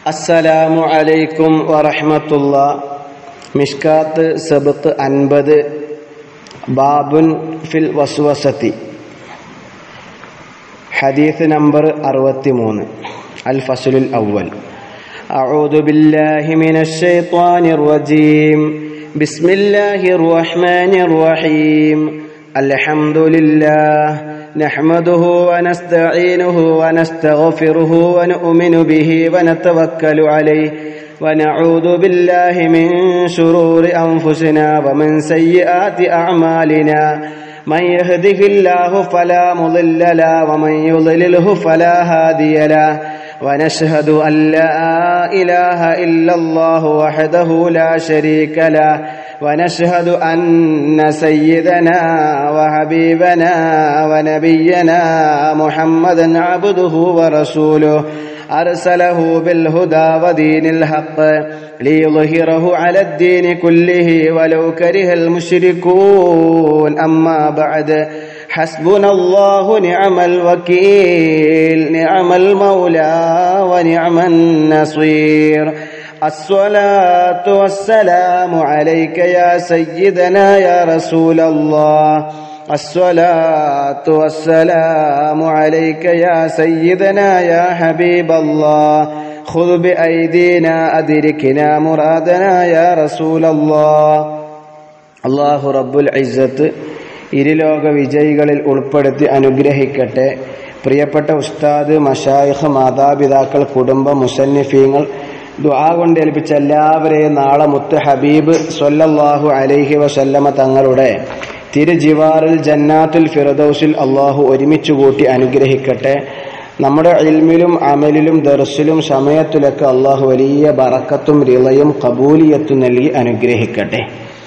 അസ്സലാമു അലൈക്കും വറഹ്മത്തുള്ളാഹി. മിഷ്കാത്ത് സബത്ത് 50 ബാബുൻ ഫിൽ വസ്വസതി. ഹദീസ് നമ്പർ 63. അൽ ഫസ്ലുൽ അവ്വൽ. അഊദു ബില്ലാഹി മിനശ് ശൈത്വാനിർ റജീം. ബിസ്മില്ലാഹിർ റഹ്മാനിർ റഹീം. അൽഹംദുലില്ലാഹ് نحمده ونستعينه ونستغفره ونؤمن به ونتوكل عليه ونعوذ بالله من شرور أنفسنا ومن سيئات أعمالنا من يهده الله فلا مضل له ومن يضلله فلا هادي له ونشهد أن لا إله إلا الله وحده لا شريك له ونشهد أن سيدنا وحبيبنا ونبينا محمدا عبده ورسوله أرسله بالهدى ودين الحق ليظهره على الدين كله ولو كره المشركون. أما بعد حسبنا الله نعم الوكيل نعم المولى ونعم النصير. الصلاة والسلام عليك يا سيدنا يا رسول الله. الصلاة والسلام عليك يا سيدنا يا حبيب الله. خذ بأيدينا أدركنا مرادنا يا رسول الله. الله رب العزة ഇരുലോക വിജയികളിൽ ഉൾപ്പെടുത്തി അനുഗ്രഹിക്കട്ടെ. പ്രിയപ്പെട്ട ഉസ്താദ്, മശായിഖ്, മാതാപിതാക്കൾ, കുടുംബം, മുസന്നിഫീങ്ങൾ, ദുആ കൊണ്ട് ഏൽപ്പിച്ച എല്ലാവരെയും നാളെ മുത്ത് ഹബീബ് സ്വല്ലല്ലാഹു അലൈഹി വസല്ലമ തങ്ങളുടെ തിരുജിവാറിൽ ജന്നാത്തുൽ ഫിർദൗസിൽ അള്ളാഹു ഒരുമിച്ച് കൂട്ടി അനുഗ്രഹിക്കട്ടെ. നമ്മുടെ ഇൽമിലും അമലിലും ദർസിലും സമയത്തിലൊക്കെ അള്ളാഹു വലിയ ബറക്കത്തും റിളയും ഖബൂലിയത്തും നൽകി അനുഗ്രഹിക്കട്ടെ.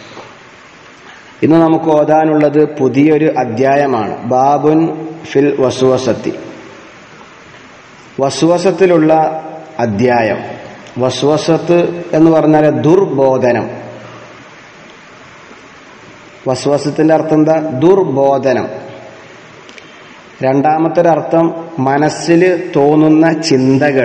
ഇന്ന് നമുക്ക് ഓതാനുള്ളത് പുതിയൊരു അധ്യായമാണ്. ബാബുൻ ഫിൽ വസ്വസത്തി. വസ്വസത്തിലുള്ള അധ്യായം. വസ്വസത്ത് എന്ന് പറഞ്ഞാൽ ദുർബോധനം. വസ്വസത്തിന്റെ അർത്ഥം എന്താ? ദുർബോധനം. രണ്ടാമത്തെ അർത്ഥം മനസ്സിൽ തോന്നുന്ന ചിന്തകൾ,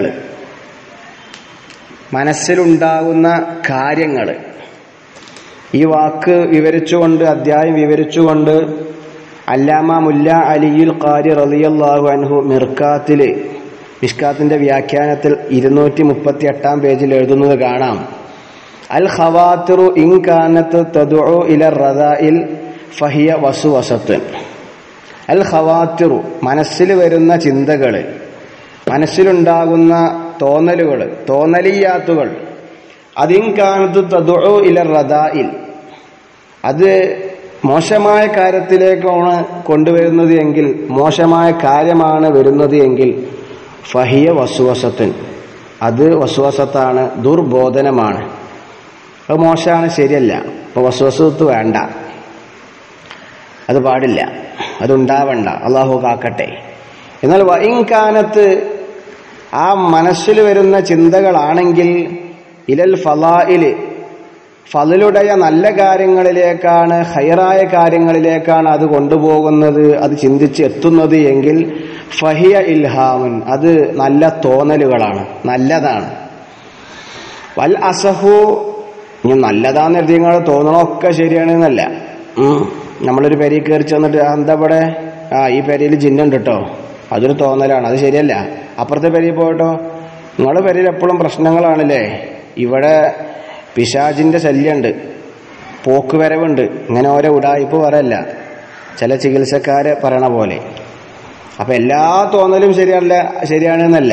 മനസ്സിലുണ്ടാകുന്ന കാര്യങ്ങൾ. ഈ വാക്ക് വിവരിച്ചുകൊണ്ട്, അധ്യായം വിവരിച്ചുകൊണ്ട് അല്ലാമ മുല്ല അലിയുൽ ഖാരി റളിയല്ലാഹു അൻഹു മിഷ്കാത്തിന്റെ വ്യാഖ്യാനത്തിൽ 238 പേജിൽ എഴുതുന്നത് കാണാം. അൽ ഖവാത്തിറു ഇൻ കാനത്ത് തദ്ഉ ഇല റദാഇൽ ഫഹിയ വസ്വസത്തുൻ. അൽ ഖവാത്തിറു മനസ്സിൽ വരുന്ന ചിന്തകൾ, മനസ്സിലുണ്ടാകുന്ന തോന്നലുകൾ, തോന്നലിയാത്തുകൾ. അതിൻ കാനത്ത് തദ്ഉ ഇല റദാഇൽ, അത് മോശമായ കാര്യത്തിലേക്കാണ് കൊണ്ടുവരുന്നത് എങ്കിൽ, മോശമായ കാര്യമാണ് വരുന്നത് എങ്കിൽ ഫഹിയ വസ്വസത്തുൻ, അത് വസ്വസത്താണ്, ദുർബോധനമാണ്. അത് മോശമാണ്, ശരിയല്ല. അപ്പോൾ വസ്വസത്ത് വേണ്ട, അത് പാടില്ല, അതുണ്ടാവണ്ട, അള്ളാഹു കാക്കട്ടെ. എന്നാൽ വഇൻകാനത്ത്, ആ മനസ്സിൽ വരുന്ന ചിന്തകളാണെങ്കിൽ ഇലൽ ഫളായില്, ഫളലുடைய നല്ല കാര്യങ്ങളിലേക്കാണ്, ഖൈറായ കാര്യങ്ങളിലേക്കാണ് അത് കൊണ്ടുപോകുന്നത്, അത് ചിന്തിച്ച് എത്തുന്നത് എങ്കിൽ ഫഹിയ ഇൽഹാമുൻ, അത് നല്ല തോന്നലുകളാണ്, നല്ലതാണ്. വൽ അസഹു, ഇനി നല്ലതാന്ന് എഴുതി നിങ്ങൾ തോന്നണമൊക്കെ ശരിയാണെന്നല്ല. നമ്മളൊരു പെരയിൽ കയറി ചെന്നിട്ട് എന്താ ഇവിടെ, ഈ പെരയിൽ ജിന്നുണ്ട് കേട്ടോ, അതൊരു തോന്നലാണ്, അത് ശരിയല്ല. അപ്പുറത്തെ പെരയിൽ പോയിട്ടോ, നിങ്ങളുടെ പെരയിൽ എപ്പോഴും പ്രശ്നങ്ങളാണല്ലേ, ഇവിടെ പിശാചിന്റെ ശല്യമുണ്ട്, പോക്ക് വരവുണ്ട്, ഇങ്ങനെ ഓരോ ഉടായിപ്പ് പറയല്ല, ചില ചികിത്സക്കാരെ പറയണ പോലെ. അപ്പൊ എല്ലാ തോന്നലും ശരിയാണെന്നല്ല.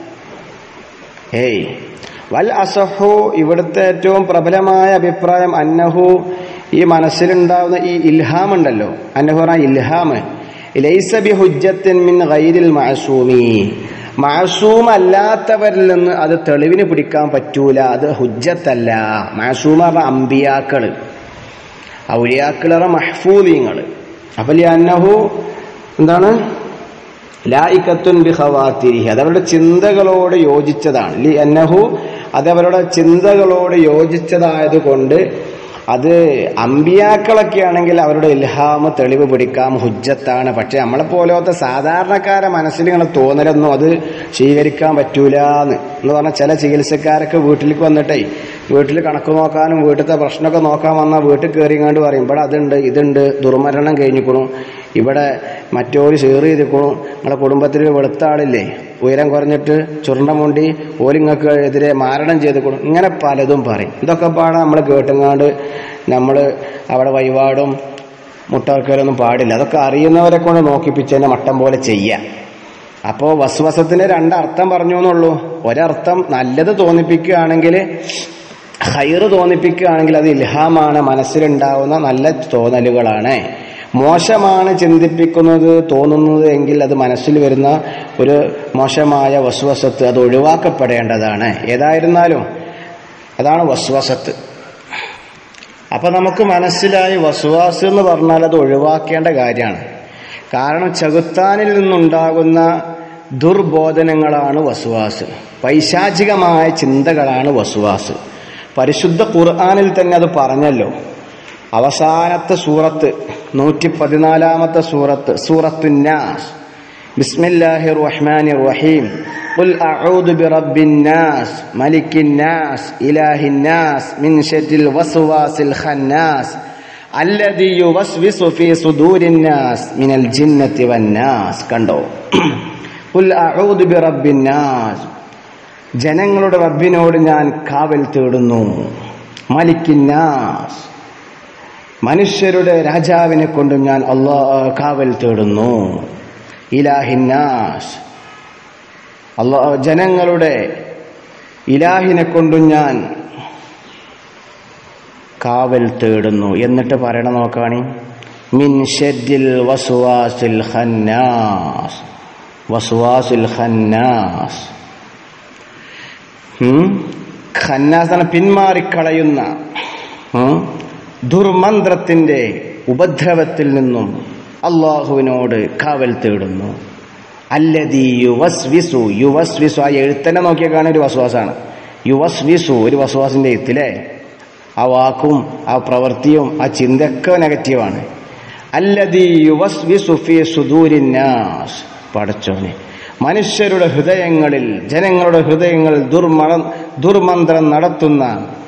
വൽ അസഹു, ഇവിടുത്തെ ഏറ്റവും പ്രബലമായ അഭിപ്രായം അന്നഹു, ഈ മനസ്സിലുണ്ടാവുന്ന ഈ ഇൽഹാം ഉണ്ടല്ലോ, അന്നഹു പറഞ്ഞ ഇൽഹാം ലൈസ ബിഹുജ്ജത്തിൻ മിൻ ഗൈരിൽ മഅസൂമി, മഅസൂം അല്ലാത്തവരിൽ നിന്ന് അത് തെളിവിന് പിടിക്കാൻ പറ്റൂല, അത് ഹുജ്ജത്തല്ല. മഅസൂം പറഞ്ഞ അമ്പിയാക്കള്, ഔലിയാക്കളറ മഹ്ഫൂദീങ്ങൾ. അപ്പോൾ അന്നഹു എന്താണ്? ലായികത്തുൻ ബി ഖവാതിരിഹി, അതവരുടെ ചിന്തകളോട് യോജിച്ചതാണ്. ലി അന്നഹു, അതവരുടെ ചിന്തകളോട് യോജിച്ചതായതുകൊണ്ട് അത് അമ്പിയാക്കളൊക്കെ ആണെങ്കിൽ അവരുടെ ഇൽഹാമ് തെളിവ് പിടിക്കാം, ഹുജ്ജത്താണ്. പക്ഷെ നമ്മളെ പോലത്തെ സാധാരണക്കാരെ മനസ്സിൽ ഇങ്ങനെ തോന്നലൊന്നും അത് സ്വീകരിക്കാൻ പറ്റൂലെന്ന് പറഞ്ഞാൽ ചില ചികിത്സക്കാരൊക്കെ വീട്ടിലേക്ക് വന്നിട്ടേ വീട്ടിൽ കണക്ക് നോക്കാനും വീട്ടിലത്തെ പ്രശ്നമൊക്കെ നോക്കാൻ വന്നാൽ വീട്ടിൽ കയറിങ്ങാണ്ട് പറയും ഇവിടെ അതുണ്ട് ഇതുണ്ട്, ദുർമരണം കഴിഞ്ഞിക്കണു, ഇവിടെ മറ്റോര് ഷെയർ ചെയ്തിക്കണു, നിങ്ങളെ കുടുംബത്തിൽ വെളുത്ത ആളില്ലേ ഉയരം കുറഞ്ഞിട്ട് ചുരുണ്ടമുണ്ടി ഓലിങ്ങൾക്ക് എതിരെ മാരണം ചെയ്തിക്കണു, ഇങ്ങനെ പലതും പറയും. ഇതൊക്കെ പാടാൻ നമ്മൾ കേട്ടുങ്ങാണ്ട് നമ്മൾ അവിടെ വഴിപാടും മുട്ടവെക്കലൊന്നും പാടില്ല. അതൊക്കെ അറിയുന്നവരെ കൊണ്ട് നോക്കിപ്പിച്ചതിനെ മട്ടം പോലെ ചെയ്യാം. അപ്പോൾ വസ്വസത്തിന് രണ്ടർത്ഥം പറഞ്ഞു എന്നുള്ളൂ. ഒരർത്ഥം നല്ലത് തോന്നിപ്പിക്കുകയാണെങ്കിൽ, ഹൈറ് തോന്നിപ്പിക്കുകയാണെങ്കിൽ അത് ഇൽഹാമാണ്, മനസ്സിലുണ്ടാവുന്ന നല്ല തോന്നലുകളാണ്. മോശമാണ് ചിന്തിപ്പിക്കുന്നത് തോന്നുന്നത് എങ്കിൽ അത് മനസ്സിൽ വരുന്ന ഒരു മോശമായ വസ്വസത്ത്, അത് ഒഴിവാക്കപ്പെടേണ്ടതാണ്. ഏതായിരുന്നാലും അതാണ് വസ്വസത്ത്. അപ്പൊ നമുക്ക് മനസ്സിലായി വസ്വാസ് എന്ന് പറഞ്ഞാൽ അത് ഒഴിവാക്കേണ്ട കാര്യമാണ്. കാരണം ചെകുത്താനിൽ നിന്നുണ്ടാകുന്ന ദുർബോധനങ്ങളാണ് വസ്വാസ്, പൈശാചികമായ ചിന്തകളാണ് വസ്വാസ്. പരിശുദ്ധ ഖുർആനിൽ തന്നെ അത് പറഞ്ഞല്ലോ. അവസാനത്തെ സൂറത്ത് 114-ാമത്തെ സൂറത്ത്, സൂറത്തുന്നാസ്. ബിസ്മില്ലാഹിർ റഹ്മാനിർ റഹീം. ഖുൽ അഊദു ബിറബ്ബിന്നാസ് മലിക്കിന്നാസ് ഇലാഹിന്നാസ് മിൻ ശർരിൽ വസ്വാസിൽ ഖന്നാസ് അല്ലദീ യുവസ്വിസു ഫീ സുദൂരിന്നാസ് മിനൽ ജിന്നത്തി വന്നാസ്. കണ്ടോ? ഖുൽ അഊദു ബിറബ്ബിന്നാസ്, ജനങ്ങളുടെ റബ്ബിനോട് ഞാൻ കാവൽ തേടുന്നു. മലിക്കിന്നാസ്, മനുഷ്യരുടെ രാജാവിനെ കൊണ്ട് ഞാൻ കാവൽ തേടുന്നു. ഇലാഹിന്നാസ്, ജനങ്ങളുടെ ഇലാഹിനെ കൊണ്ടും ഞാൻ കാവൽ തേടുന്നു. എന്നിട്ട് പറയണ നോക്കാണി, മിൻ ശർരിൽ വസ്വാസിൽ ഖന്നാസ്. വസ്വാസിൽ ഖന്നാസ്, ഖന്നാസാണ് പിന്മാറിക്കളയുന്ന ദുർമന്ത്രത്തിന്റെ ഉപദ്രവത്തിൽ നിന്നും അള്ളാഹുവിനോട് കാവൽ തേടുന്നു. അല്ലദീ യുവസ്വിസു, യുവസ്വിസു ആ എഴുത്തന്നെ നോക്കിയാൽ കാണുന്ന ഒരു വസ്വാസാണ്. യുവസ്വിസു ഒരു വസ്വാസിന്റെ എഴുത്തില്ലേ, ആ വാക്കും ആ പ്രവൃത്തിയും ആ ചിന്തയൊക്കെ നെഗറ്റീവാണ്. അല്ലദീ യുവസ്വിസു ഫീ സുദൂരിന്നാസ്, പടച്ചോനെ മനുഷ്യരുടെ ഹൃദയങ്ങളിൽ, ജനങ്ങളുടെ ഹൃദയങ്ങളിൽ ദുർമന്ത്രം നടത്തുന്ന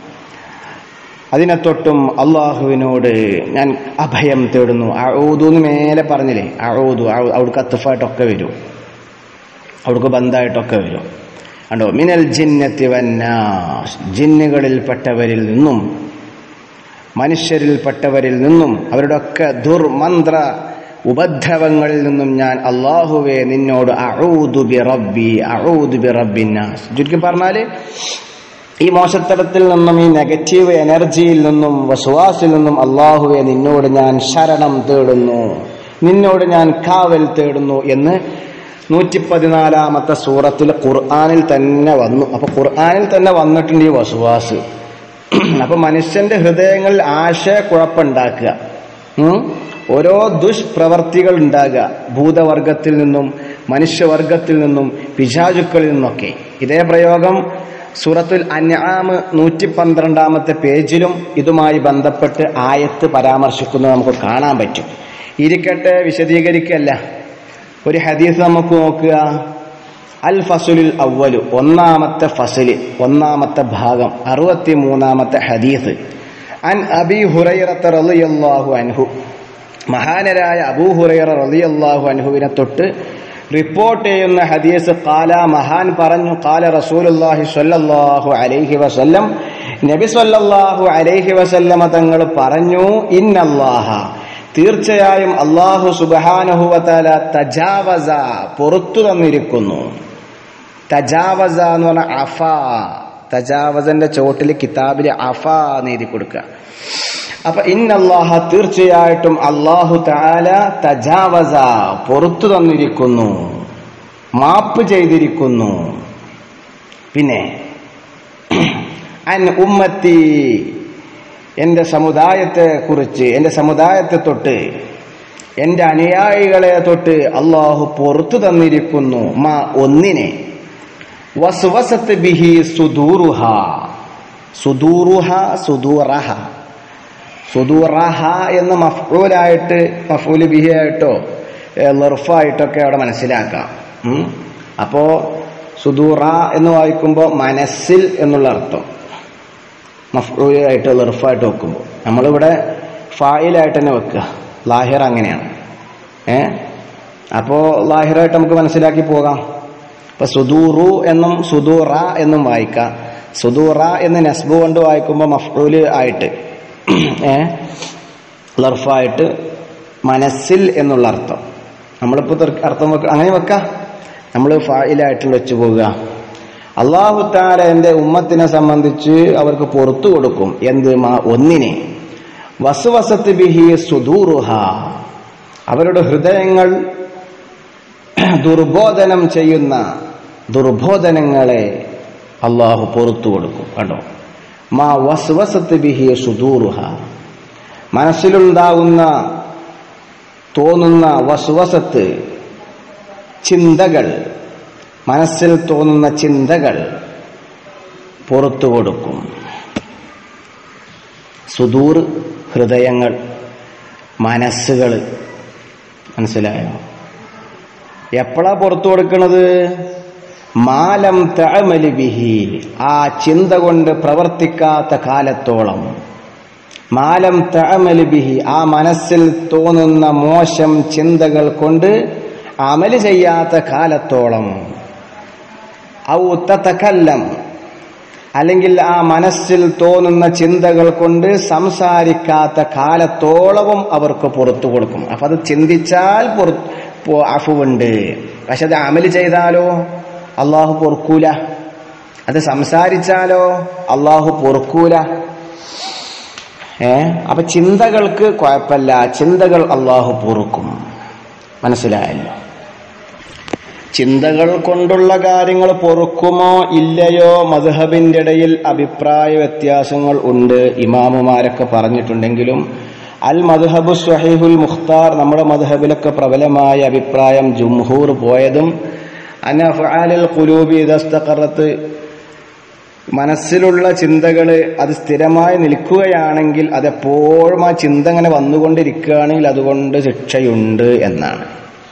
അതിനെ തൊട്ടും അള്ളാഹുവിനോട് ഞാൻ അഭയം തേടുന്നു. അഊദു എന്ന് മേലെ പറഞ്ഞില്ലേ, അഊദു അവിടേക്ക് അത്തുഫായിട്ടൊക്കെ വരും, അവിടേക്ക് ബന്ധായിട്ടൊക്കെ വരും. കണ്ടോ? മിനൽ ജിന്നത്തി വന്നാസ്, ജിന്നുകളിൽപ്പെട്ടവരിൽ നിന്നും മനുഷ്യരിൽപ്പെട്ടവരിൽ നിന്നും അവരുടെ ഒക്കെ ദുർമന്ത്ര ഉപദ്രവങ്ങളിൽ നിന്നും ഞാൻ അള്ളാഹുവേ നിന്നോട് അഊദു ബിറബ്ബി, അഊദു ബിറബ്ബിന്നാസ്. ചുരുക്കി പറഞ്ഞാൽ ഈ മോശത്തരത്തിൽ നിന്നും ഈ നെഗറ്റീവ് എനർജിയിൽ നിന്നും വസ്വാസിൽ നിന്നും അള്ളാഹുവെ നിന്നോട് ഞാൻ ശരണം തേടുന്നു, നിന്നോട് ഞാൻ കാവൽ തേടുന്നു എന്ന് 114-ാമത്തെ സൂറത്തിൽ ഖുർആനിൽ തന്നെ വന്നു. അപ്പൊ ഖുർആനിൽ തന്നെ വന്നിട്ടുണ്ട് ഈ വസ്വാസ്. അപ്പൊ മനുഷ്യന്റെ ഹൃദയങ്ങളിൽ ആശയക്കുഴപ്പമുണ്ടാക്കുക, ഓരോ ദുഷ്പ്രവർത്തികൾ ഉണ്ടാകുക, ഭൂതവർഗത്തിൽ നിന്നും മനുഷ്യവർഗത്തിൽ നിന്നും പിശാചുക്കളിൽ നിന്നൊക്കെ. ഇതേ പ്രയോഗം സൂറത്തുൽ അൻആം 112-ാമത്തെ പേജിലും ഇതുമായി ബന്ധപ്പെട്ട് ആയത്ത് പരാമർശിക്കുന്നത് നമുക്ക് കാണാൻ പറ്റും. ഇരിക്കട്ടെ, വിശദീകരിക്കല്ല. ഒരു ഹദീസ് നമുക്ക് നോക്കുക. അൽ ഫസുലുൽ അവ്വലു, ഒന്നാമത്തെ ഫസല്, ഒന്നാമത്തെ ഭാഗം, 63-ാമത്തെ ഹദീസ്. അൻ അബീ ഹുറൈറത റളിയല്ലാഹു അൻഹു, മഹാനരായ അബൂ ഹുറൈറ റളിയല്ലാഹു അൻഹുവിനെ തൊട്ട് റിപ്പോർട്ട് ചെയ്യുന്ന ഹദീസ്. ഖാല, മഹാൻ പറഞ്ഞു, ഖാല റസൂലുള്ളാഹി സ്വല്ലല്ലാഹു അലൈഹി വസല്ലം, നബി സ്വല്ലല്ലാഹു അലൈഹി വസല്ലമ തങ്ങൾ പറഞ്ഞു, ഇന്നല്ലാഹ, തീർച്ചയായും അല്ലാഹു സുബ്ഹാനഹു വ തആല തജാവസ, പുറത്തു തന്നിരിക്കുന്നു. തജാവസ എന്ന് പറഞ്ഞാൽ അഫാ, തജാവസന്റെ ചോട്ടിൽ കിതാബിൽ അഫാ എഴുതി കൊടുക്കുക. അപ്പൊ ഇന്നല്ലാഹ, തീർച്ചയായിട്ടും അല്ലാഹു തആല തജാവസ, പുറത്തു തന്നിരിക്കുന്നു, മാപ്പ് ചെയ്തിരിക്കുന്നു. പിന്നെ അൻ ഉമ്മത്തി, എന്റെ സമുദായത്തെ കുറിച്ച്, എന്റെ സമുദായത്തെ തൊട്ട്, എന്റെ അനുയായികളെ തൊട്ട് അല്ലാഹു പുറത്തു തന്നിരിക്കുന്നു. മാ, ഒന്നിനെ, വസ്വസത്ത് ബിഹി സുദൂറുഹ, സുദൂറുഹ സുദൂറഹ, സുദൂറഹ എന്ന് മഫ്ഊലായിട്ട് മഫ്ഊല് ബിഹി ആയിട്ടോ ലർഫായിട്ടൊക്കെ അവിടെ മനസ്സിലാക്കാം. അപ്പോൾ സുദൂറ എന്ന് വായിക്കുമ്പോൾ മനസ്സിൽ എന്നുള്ള അർത്ഥം, മഫ്ഊലായിട്ട് ലർഫായിട്ട് വെക്കുമ്പോൾ നമ്മളിവിടെ ഫായിലായിട്ട് തന്നെ വെക്കുക. ലാഹിർ അങ്ങനെയാണ്. അപ്പോൾ ലാഹിറായിട്ട് നമുക്ക് മനസ്സിലാക്കി പോകാം. ഇപ്പം സുദൂറു എന്നും സുദൂറ എന്നും വായിക്കാം. സുദൂറ എന്ന് നസ്ബ് കൊണ്ട് വായിക്കുമ്പോൾ മഫ്ഊല് ആയിട്ട് ലർഫായിട്ട് മനസ്സിൽ എന്നുള്ള അർത്ഥം നമ്മളിപ്പോൾ അർത്ഥം അങ്ങനെ വെക്കാം. നമ്മൾ ഫായിലായിട്ട് വെച്ചു പോകുക. അല്ലാഹു തആല എൻ്റെ ഉമ്മത്തിനെ സംബന്ധിച്ച് അവർക്ക് പുറത്തു കൊടുക്കും. എന്ത്? ഒന്നിനെ വസ്വസത്ത് ബിഹി സുദൂറുഹ, അവരുടെ ഹൃദയങ്ങൾ ദുർബോധനം ചെയ്യുന്ന ദുർബോധനങ്ങളെ അള്ളാഹു പുറത്തു കൊടുക്കും. കണ്ടോ, മാ വസ്വസത്ത് ബിഹി സുദൂറുഹ, മനസ്സിലുണ്ടാകുന്ന തോന്നുന്ന വസ്വസത്ത് ചിന്തകൾ, മനസ്സിൽ തോന്നുന്ന ചിന്തകൾ പുറത്തു കൊടുക്കും. സുദൂർ ഹൃദയങ്ങൾ, മനസ്സുകൾ. മനസ്സിലായോ? എപ്പോഴാ പുറത്തു കൊടുക്കുന്നത്? മാലം തഅമലി ബിഹി, ആ ചിന്ത കൊണ്ട് പ്രവർത്തിക്കാത്ത കാലത്തോളം. മാലം തഅമലി ബിഹി, ആ മനസ്സിൽ തോന്നുന്ന മോശം ചിന്തകൾ കൊണ്ട് അമല് ചെയ്യാത്ത കാലത്തോളം. ഔ തതകല്ലം, അല്ലെങ്കിൽ ആ മനസ്സിൽ തോന്നുന്ന ചിന്തകൾ കൊണ്ട് സംസാരിക്കാത്ത കാലത്തോളവും അവർക്ക് പുറത്തു കൊടുക്കും. അപ്പൊ അത് ചിന്തിച്ചാൽ അഫുവുണ്ട്, പക്ഷെ അത് അമല് ചെയ്താലോ അള്ളാഹു പൊറുക്കൂല. അത് സംസാരിച്ചാലോ അള്ളാഹു പൊറുക്കൂല. അപ്പൊ ചിന്തകൾക്ക് കുഴപ്പമില്ല, ചിന്തകൾ അള്ളാഹു പൊറുക്കും. മനസ്സിലായല്ലോ? ചിന്തകൾ കൊണ്ടുള്ള കാര്യങ്ങൾ പൊറുക്കുമോ ഇല്ലയോ മദ്ഹബിന്റെ ഇടയിൽ അഭിപ്രായ വ്യത്യാസങ്ങൾ ഉണ്ട്. ഇമാമുമാരൊക്കെ പറഞ്ഞിട്ടുണ്ടെങ്കിലും അൽ മദ്ഹബു സ്വഹീഹുൽ മുഖ്താർ, നമ്മുടെ മദ്ഹബിലൊക്കെ പ്രബലമായ അഭിപ്രായം, ജുംഹൂർ പോയതും അൻ അഫ്ആലുൽ ഖുലൂബി ഇദാ ഇസ്തഖറത്ത്, മനസ്സിലുള്ള ചിന്തകൾ അത് സ്ഥിരമായി നിൽക്കുകയാണെങ്കിൽ, അതെപ്പോഴും ആ ചിന്ത അങ്ങനെ വന്നുകൊണ്ടിരിക്കുകയാണെങ്കിൽ അതുകൊണ്ട് ശിക്ഷയുണ്ട് എന്നാണ്.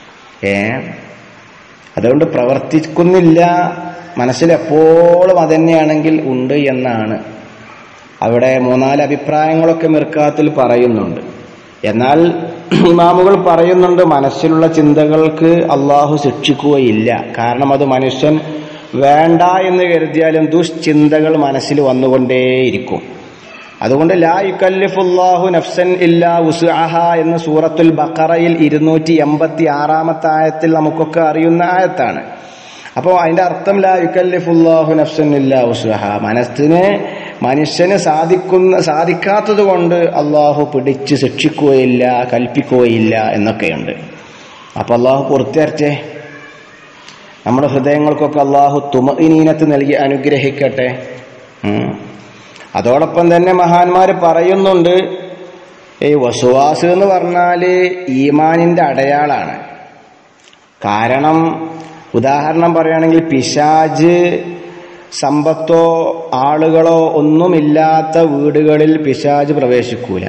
അതുകൊണ്ട് പ്രവർത്തിക്കുന്നില്ല, മനസ്സിലെപ്പോഴും അതന്നെയാണെങ്കിൽ ഉണ്ട് എന്നാണ്. അവിടെ 3-4 അഭിപ്രായങ്ങളൊക്കെ മിർക്കാത്തിൽ പറയുന്നുണ്ട്. എന്നാൽ ഇമാമുകൾ പറയുന്നുണ്ട് മനസ്സിലുള്ള ചിന്തകൾക്ക് അള്ളാഹു ശിക്ഷിക്കുകയില്ല. കാരണം അത് മനുഷ്യൻ വേണ്ട എന്ന് കരുതിയാലും ദുഷ്ചിന്തകൾ മനസ്സിൽ വന്നുകൊണ്ടേയിരിക്കും. അതുകൊണ്ട് ലാ യുകല്ലിഫുല്ലാഹു നഫ്സൻ ഇല്ലാ വുസ്അഹ എന്ന് സൂറത്തുൽ ബഖറയിൽ 286-ാമത്തെ ആയത്തിൽ നമുക്കൊക്കെ അറിയുന്ന ആയത്താണ്. അപ്പോൾ അതിന്റെ അർത്ഥം ലാ യുകല്ലിഫുല്ലാഹു നഫ്സൻ ഇല്ലാ വുസ്അഹ, മനുഷ്യന് സാധിക്കാത്തത് കൊണ്ട് അള്ളാഹു പിടിച്ച് ശിക്ഷിക്കുകയില്ല, കൽപ്പിക്കുകയില്ല എന്നൊക്കെയുണ്ട്. അപ്പൊ അള്ളാഹു പൂർത്തിയാർച്ചേ, നമ്മുടെ ഹൃദയങ്ങൾക്കൊക്കെ അള്ളാഹു തുമഇനീനത്ത് നൽകി അനുഗ്രഹിക്കട്ടെ. അതോടൊപ്പം തന്നെ മഹാന്മാര് പറയുന്നുണ്ട്, ഈ വസ്വാസ് എന്ന് പറഞ്ഞാല് ഈമാനിന്റെ അടയാളാണ്. കാരണം ഉദാഹരണം പറയുകയാണെങ്കിൽ പിശാച് സമ്പത്തോ ആളുകളോ ഒന്നുമില്ലാത്ത വീടുകളിൽ പിശാച് പ്രവേശിക്കൂല.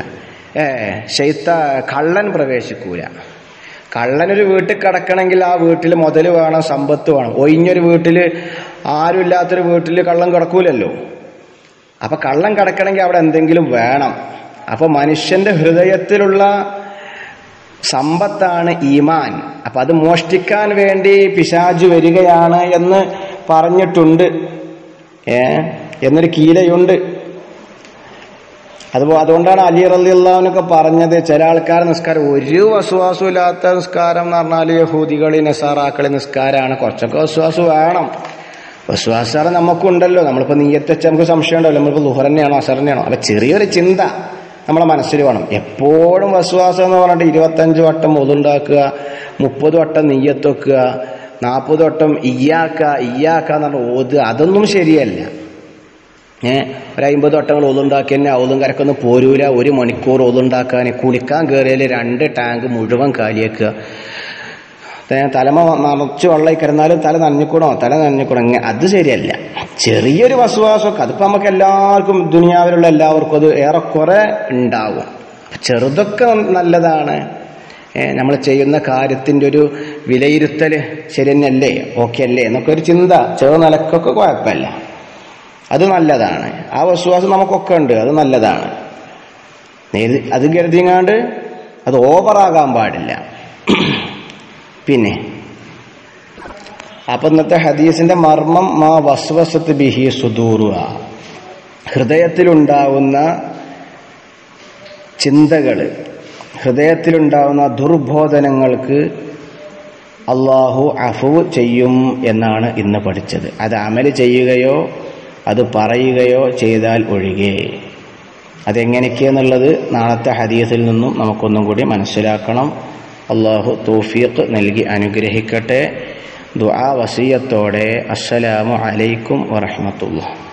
കള്ളൻ പ്രവേശിക്കൂല. കള്ളനൊരു വീട്ടിൽ കിടക്കണമെങ്കിൽ ആ വീട്ടിൽ മുതൽ വേണം, സമ്പത്ത് വേണം. ഒഴിഞ്ഞൊരു വീട്ടിൽ, ആരുമില്ലാത്തൊരു വീട്ടിൽ കള്ളൻ കിടക്കൂലല്ലോ. അപ്പൊ കള്ളൻ കിടക്കണമെങ്കിൽ അവിടെ എന്തെങ്കിലും വേണം. അപ്പൊ മനുഷ്യന്റെ ഹൃദയത്തിലുള്ള സമ്പത്താണ് ഈമാൻ. അപ്പൊ അത് മോഷ്ടിക്കാൻ വേണ്ടി പിശാച് വരികയാണ് എന്ന് പറഞ്ഞിട്ടുണ്ട്. എന്നൊരു കീലയുണ്ട്. അതുകൊണ്ടാണ് അലി റളിയല്ലാഹു അൻഹു പറഞ്ഞത്, ചില ആൾക്കാർ നിസ്കാരം ഒരു വസ്വാസും ഇല്ലാത്ത നിസ്കാരം എന്ന് പറഞ്ഞാൽ യഹൂദികളി നസാറാക്കളി നിസ്കാരമാണ്. കുറച്ചൊക്കെ വസ്വാസ് വേണം. വസ്വാസാണ് നമുക്കുണ്ടല്ലോ. നമ്മളിപ്പോൾ നീയത്ത് വെച്ചാൽ നമുക്ക് സംശയം ഉണ്ടാവില്ല, നമ്മളിപ്പോൾ ളുഹർ തന്നെയാണോ അസർ തന്നെയാണോ. അപ്പൊ ചെറിയൊരു ചിന്ത നമ്മളെ മനസ്സിൽ വേണം. എപ്പോഴും വസ്വാസം എന്ന് പറഞ്ഞിട്ട് 25 വട്ടം ഒതുണ്ടാക്കുക, 30 വട്ടം നീയത്ത് വെക്കുക, 40 വട്ടം ഇയ്യാക്ക എന്ന് പറഞ്ഞ ഓത്, അതൊന്നും ശരിയല്ല. ഒരു 50 വട്ടങ്ങൾ ഒതുണ്ടാക്കി തന്നെ ഔതും കരക്കൊന്നും പോരൂല. 1 മണിക്കൂർ ഒതുണ്ടാക്കാൻ കുളിക്കാൻ കയറിയാൽ 2 ടാങ്ക് മുഴുവൻ കാലിയാക്കുക. തലമ നിറച്ച് വെള്ളം കിടന്നാലും തല നനഞ്ഞിക്കൂടോ അത് ശരിയല്ല. ചെറിയൊരു വസ്വാസമൊക്കെ അതിപ്പോൾ നമുക്ക് എല്ലാവർക്കും, ദുനിയാവിലുള്ള എല്ലാവർക്കും അത് ഏറെക്കുറെ ഉണ്ടാവും. ചെറുതൊക്കെ നല്ലതാണ്. നമ്മൾ ചെയ്യുന്ന കാര്യത്തിൻ്റെ ഒരു വിലയിരുത്തൽ ശരി തന്നെയല്ലേ, ഓക്കെ അല്ലേ എന്നൊക്കെ ഒരു ചിന്ത ചെറു നിലക്കൊക്കെ കുഴപ്പമില്ല, അത് നല്ലതാണ്. ആ വിശ്വാസം നമുക്കൊക്കെ ഉണ്ട്, അത് നല്ലതാണ്. അത് കരുതിങ്ങാണ്ട് അത് ഓവറാകാൻ പാടില്ല. പിന്നെ അപ്പം ഇന്നത്തെ ഹദീസിന്റെ മർമ്മം മാ വസ്വസത്ത് ബിഹി സുദൂറുഹ, ഹൃദയത്തിലുണ്ടാവുന്ന ചിന്തകൾ, ഹൃദയത്തിലുണ്ടാവുന്ന ദുർബോധനങ്ങൾക്ക് അള്ളാഹു അഫ്വ് ചെയ്യും എന്നാണ് ഇന്ന് പഠിച്ചത്. അത് അമല് ചെയ്യുകയോ അത് പറയുകയോ ചെയ്താൽ ഒഴികെ. അതെങ്ങനെയൊക്കെയെന്നുള്ളത് നാളത്തെ ഹദീസിൽ നിന്നും നമുക്കൊന്നും കൂടി മനസ്സിലാക്കണം. അള്ളാഹു തൗഫീഖ് നൽകി അനുഗ്രഹിക്കട്ടെ. ദുആ വസിയത്തോടെ അസ്സലാമു അലൈക്കും വറഹ്മത്തുള്ളാഹി.